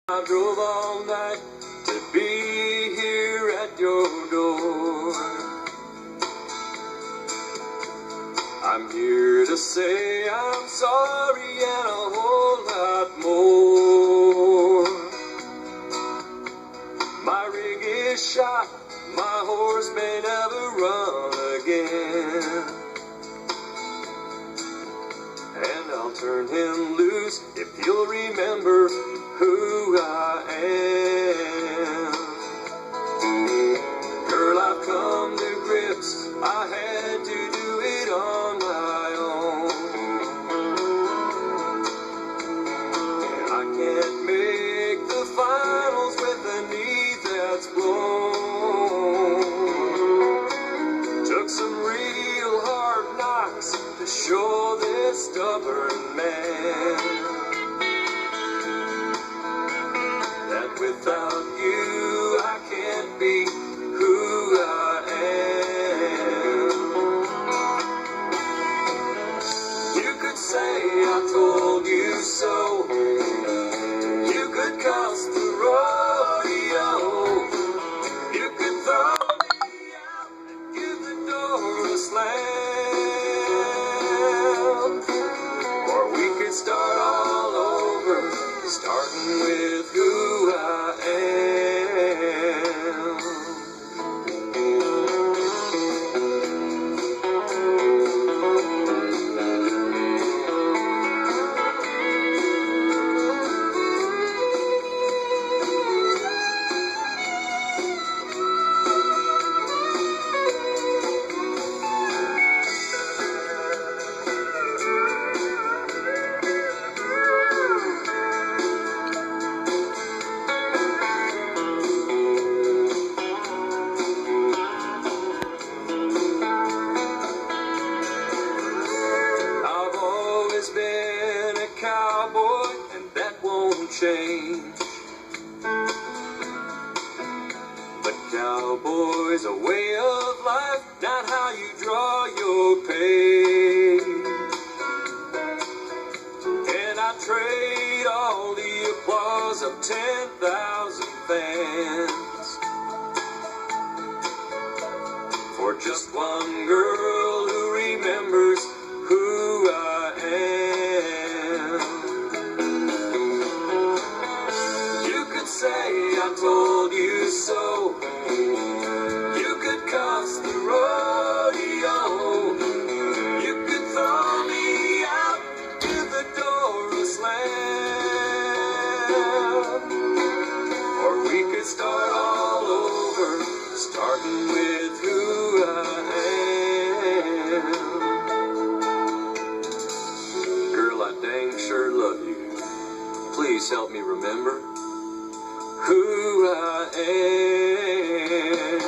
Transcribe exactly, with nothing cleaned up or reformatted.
I drove all night to be here at your door. I'm here to say I'm sorry and a whole lot more. My rig is shot, my horse may never run again, and I'll turn him loose if you'll remember who I am. Girl, I've come to grips, I had to do it on my own. And I can't make the finals with a knee that's blown. Took some real hard knocks to show this stubborn man that without you I can't be who I am. You could say I told you so, you could cuss the rodeo, you could throw me out and give the door a slam, or we could start all over, starting with who I am. Been a cowboy, and that won't change. But cowboy's a way of life, not how you draw your pay. And I trade all the applause of ten thousand fans for just one girl who remembers who I am. You could say I told you so, you could cuss the rodeo, you could throw me out, give the door a slam, or we could start all over, starting with who I am. Girl, I dang sure love you. Please help me remember who I am.